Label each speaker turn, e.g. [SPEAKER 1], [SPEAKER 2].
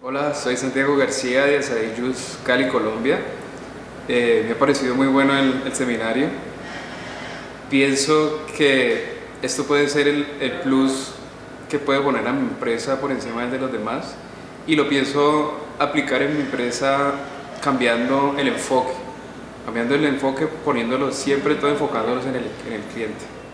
[SPEAKER 1] Hola, soy Santiago García de Asahi Juice Cali, Colombia. Me ha parecido muy bueno el seminario. Pienso que esto puede ser el plus que puede poner a mi empresa por encima de los demás, y lo pienso aplicar en mi empresa cambiando el enfoque, poniéndolo siempre todo enfocándolos en el cliente.